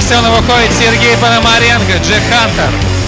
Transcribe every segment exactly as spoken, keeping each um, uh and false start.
сцену выходит Сергей Пономаренко, Джек Хантер.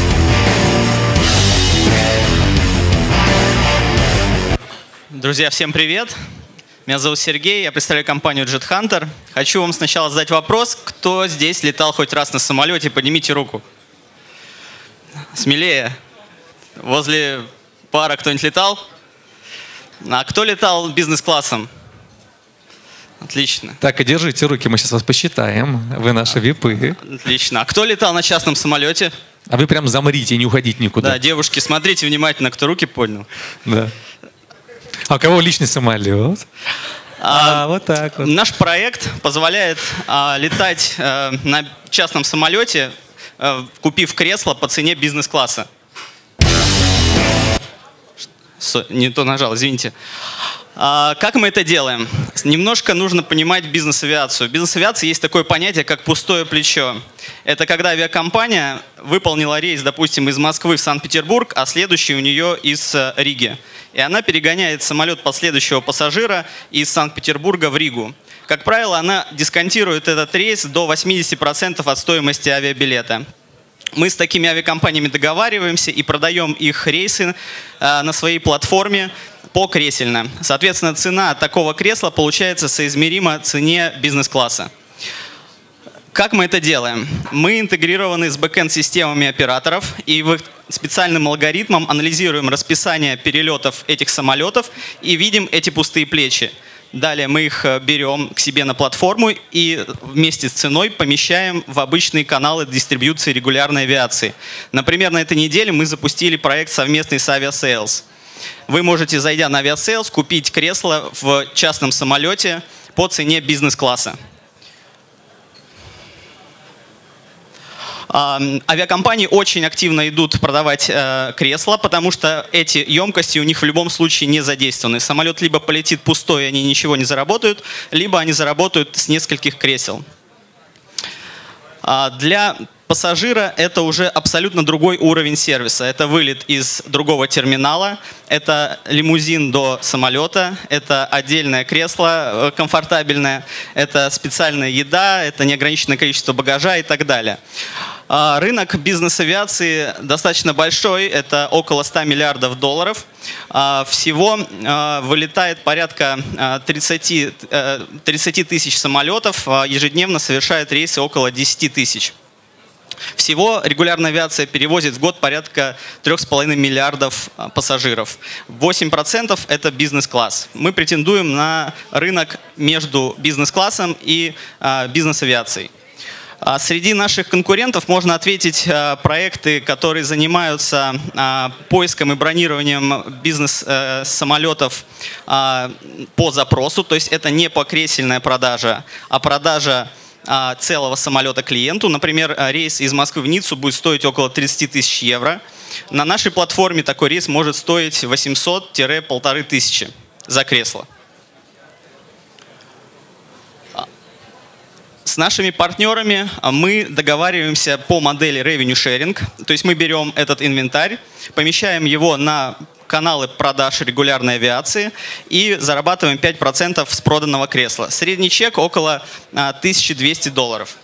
Друзья, всем привет! Меня зовут Сергей, я представляю компанию Jet Hunter. Хочу вам сначала задать вопрос, кто здесь летал хоть раз на самолете, поднимите руку. Смелее. Возле пара кто-нибудь летал? А кто летал бизнес-классом? Отлично. Так, и держите руки, мы сейчас вас посчитаем. Вы наши випы. Отлично. А кто летал на частном самолете? А вы прям замрите и не уходите никуда. Да, девушки, смотрите внимательно, кто руки поднял. Да. А у кого личный самолет? А, а, вот так вот. Наш проект позволяет а, летать а, на частном самолете, а, купив кресло по цене бизнес-класса. Не то нажал, извините. А, как мы это делаем? Немножко нужно понимать бизнес-авиацию. В бизнес-авиации есть такое понятие, как пустое плечо. Это когда авиакомпания выполнила рейс, допустим, из Москвы в Санкт-Петербург, а следующий у нее из Риги. И она перегоняет самолет последующего пассажира из Санкт-Петербурга в Ригу. Как правило, она дисконтирует этот рейс до восьмидесяти процентов от стоимости авиабилета. Мы с такими авиакомпаниями договариваемся и продаем их рейсы э, на своей платформе покресельно. Соответственно, цена такого кресла получается соизмерима цене бизнес-класса. Как мы это делаем? Мы интегрированы с бэкэнд-системами операторов и в специальным алгоритмом анализируем расписание перелетов этих самолетов и видим эти пустые плечи. Далее мы их берем к себе на платформу и вместе с ценой помещаем в обычные каналы дистрибьюции регулярной авиации. Например, на этой неделе мы запустили проект совместный с Aviasales. Вы можете, зайдя на Aviasales, купить кресло в частном самолете по цене бизнес-класса. Авиакомпании очень активно идут продавать э, кресла, потому что эти емкости у них в любом случае не задействованы. Самолет либо полетит пустой, и они ничего не заработают, либо они заработают с нескольких кресел. А для пассажира это уже абсолютно другой уровень сервиса. Это вылет из другого терминала, это лимузин до самолета, это отдельное кресло комфортабельное, это специальная еда, это неограниченное количество багажа и так далее. Рынок бизнес-авиации достаточно большой, это около ста миллиардов долларов. Всего вылетает порядка тридцати тысяч самолетов, ежедневно совершает рейсы около десяти тысяч. Всего регулярная авиация перевозит в год порядка трёх с половиной миллиардов пассажиров. восемь процентов это бизнес-класс. Мы претендуем на рынок между бизнес-классом и бизнес-авиацией. Среди наших конкурентов можно ответить проекты, которые занимаются поиском и бронированием бизнес-самолетов по запросу. То есть это не покресельная продажа, а продажа целого самолета клиенту. Например, рейс из Москвы в Ниццу будет стоить около тридцати тысяч евро. На нашей платформе такой рейс может стоить восемьсот — полторы тысячи за кресло. С нашими партнерами мы договариваемся по модели revenue sharing. То есть мы берем этот инвентарь, помещаем его на каналы продаж регулярной авиации и зарабатываем пять процентов с проданного кресла. Средний чек около тысячи двухсот долларов.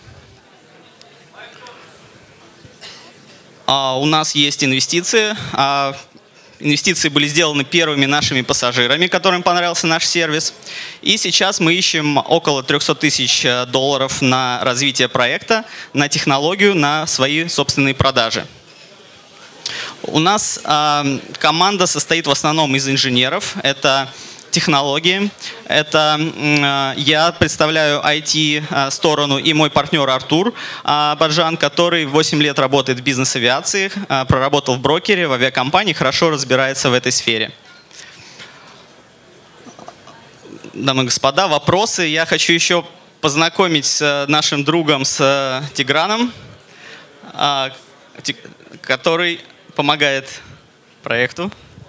У нас есть инвестиции. Инвестиции были сделаны первыми нашими пассажирами, которым понравился наш сервис. И сейчас мы ищем около трёхсот тысяч долларов на развитие проекта, на технологию, на свои собственные продажи. У нас э, команда состоит в основном из инженеров. Это технологии. Это э, я представляю ай ти-сторону и мой партнер Артур э, Баджан, который восемь лет работает в бизнес-авиации, э, проработал в брокере, в авиакомпании, хорошо разбирается в этой сфере. Дамы и господа, вопросы. Я хочу еще познакомить с нашим другом, с Тиграном, э, который помогает проекту.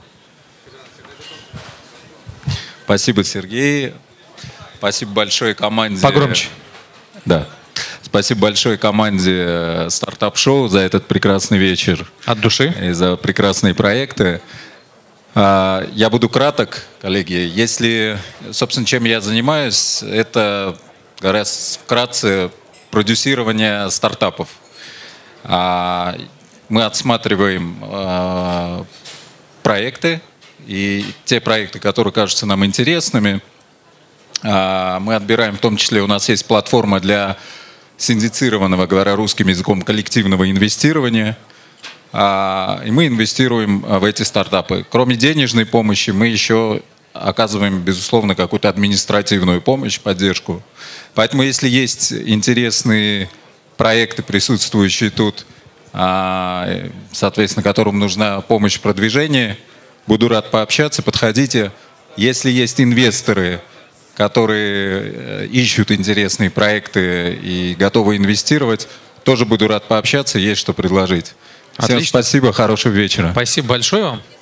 Спасибо, Сергей. Спасибо большой команде. Погромче. Да. Спасибо большой команде Стартап-шоу за этот прекрасный вечер. От души. И за прекрасные проекты. Я буду краток, коллеги. Если, собственно, чем я занимаюсь, это гораздо вкратце продюсирования стартапов. А, Мы отсматриваем а, проекты, и те проекты, которые кажутся нам интересными, а, мы отбираем, в том числе у нас есть платформа для синдицированного, говоря русским языком, коллективного инвестирования. И мы инвестируем в эти стартапы. Кроме денежной помощи, мы еще оказываем, безусловно, какую-то административную помощь, поддержку. Поэтому, если есть интересные проекты, присутствующие тут, соответственно, которым нужна помощь в продвижении, буду рад пообщаться, подходите. Если есть инвесторы, которые ищут интересные проекты и готовы инвестировать, тоже буду рад пообщаться, есть что предложить. Всем Отлично. спасибо, хорошего вечера. Спасибо большое вам.